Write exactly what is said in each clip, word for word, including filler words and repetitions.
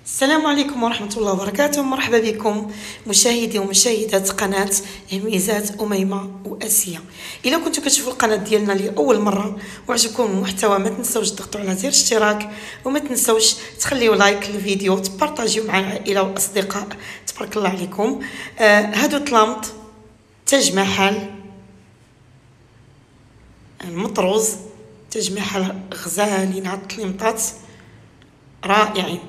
السلام عليكم ورحمة الله وبركاته. مرحبا بكم مشاهدي ومشاهدات قناة هميزات أميمة وآسيا. إلا كنتوا كتشوفوا القناة ديالنا لأول مرة وعجبكم المحتوى ما تنسوش تضغطوا على زر اشتراك وما تنسوش تخليوا لايك للفيديو، تبارطاجيو مع العائلة والأصدقاء. تبارك الله عليكم. آه هادو طلامط تاج محل المطروز، تاج محل غزالين، هاد الطليمطات رائعين،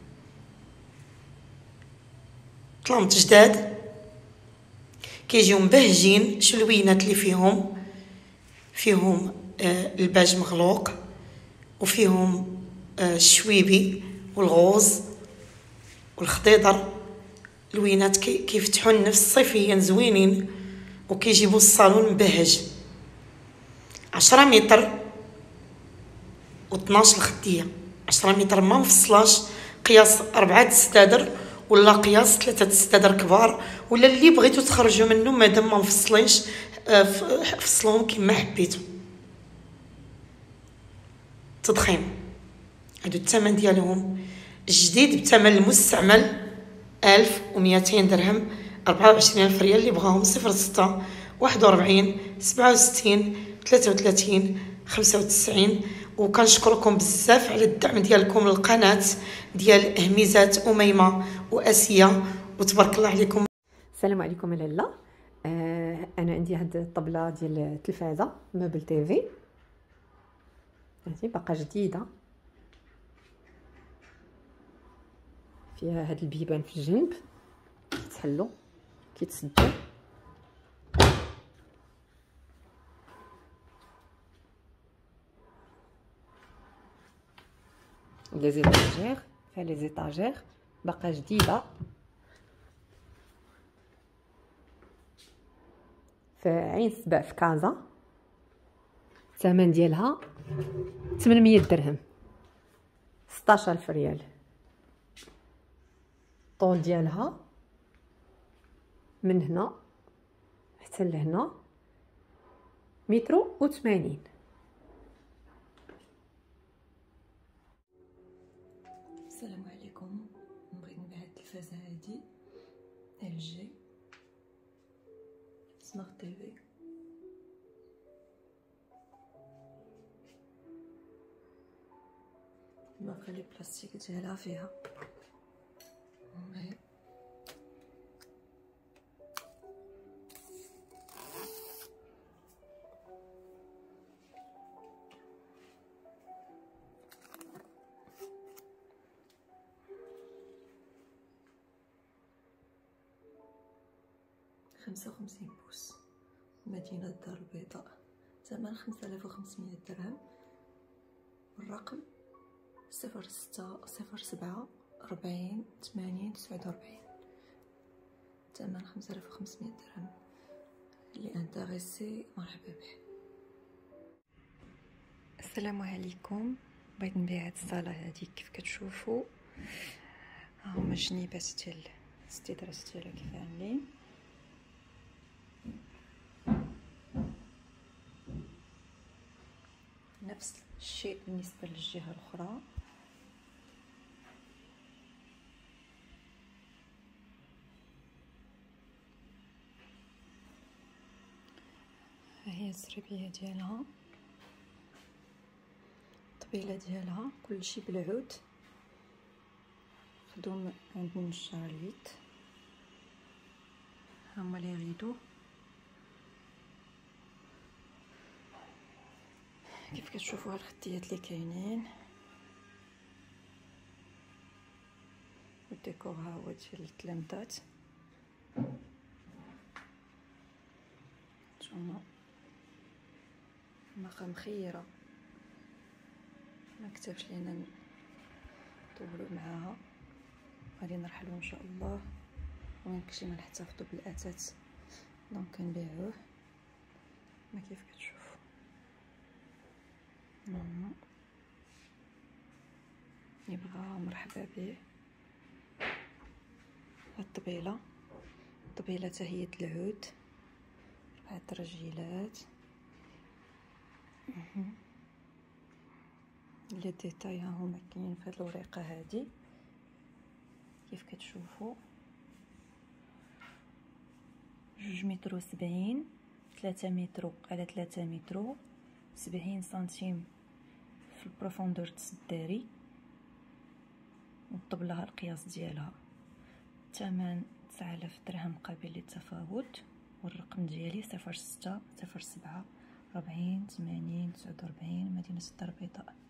طلامط جداد كيجيو مبهجين. شو الوينات اللي فيهم؟ فيهم آه الباج مغلوق، وفيهم آه الشويبي والغوز والخضيضر. الوينات كي كيفتحوا النفس صيفيا زوينين، وكيجيبوا الصالون مبهج. عشرة متر و12 الخديه، عشرة متر ما مفصلاش، قياس أربعة السدادر ولا قياس ثلاثة السدادر كبار، ولا اللي بغيتو تخرجوا منه مادام ما مفصلينش فصلوهم كما حبيتو. تضخيم، هادو الثمن ديالهم جديد بثمن المستعمل ألف ومئتين درهم، أربعة وعشرين ألف ريال. اللي بغاهم صفر ستة واحد وأربعين سبعة وستين ثلاثة وثلاثين خمسة وتسعين. وكنشكركم بزاف على الدعم ديالكم للقناه ديال هميزات أميمة وآسيا، وتبارك الله عليكم. السلام عليكم لاله. آه انا عندي هاد الطبله ديال التلفازه مبل تيفي، هذه باقا جديده، فيها هاد البيبان في الجنب كيتحلوا كيتسدوا، لي زيتاجير، فيها لي زيتاجير باقا جديده، في عين سبع في كازا. الثمن ديالها ثمنمية درهم، ستاش ألف ريال. الطول ديالها من هنا حتى لهنا مترو وثمانين. السلام عليكم. بغيت نبيع هاد التلفازه هادي ال جي سمارت تيفي، باقا لي بلاستيك ديالها فيها. خمسة وخمسين بوس، مدينة الدار البيضاء، ثمن خمسة آلاف وخمسمية درهم. الرقم صفر ستة صفر سبعة أربعين ثمانين تسعة وأربعين، ثمن خمسة آلاف وخمسمية درهم. اللي انتريسي مرحبا به. السلام عليكم. بغيت نبيع هاد الصاله هادي كيف كتشوفوا، ها هما الجنيبات ديال الاستدراج ديالها كيف عاملين. نفس الشيء بالنسبه للجهه الاخرى. ها هي الزربيه ديالها، الطبيله ديالها كلشي بالعود، خدوم عند نجار اليد. هما لي غيدو كيف كتشوفوا الخديات اللي كاينين، والديكور ها هو ديال التلامذات. نتوما باقا مخيره، ما كتبش لينا نطولوا معاها. غادي نرحلوا ان شاء الله، ويمكن نحتفظوا بالاثاث دونك كنبيعوه. ما كيف كتشوفوا اللي يبغى مرحبا به. هاد الطبيله طبيله تهيئه العود، ربعة الرجيلات. لي ديتاي ها هما كاينين في هاد الوريقه هادي. كيف كتشوفوا جوج متر وسبعين، ثلاثة متر على ثلاثة متر، سبعين سنتيم في البروفوندور الداري، ونطب لها القياس ديالها. الثمن تسعة آلاف درهم قابل للتفاوت، والرقم ديالي صفر ستة صفر سبعة ربعين ثمانين تسعة وربعين، مدينة الدار البيضاء.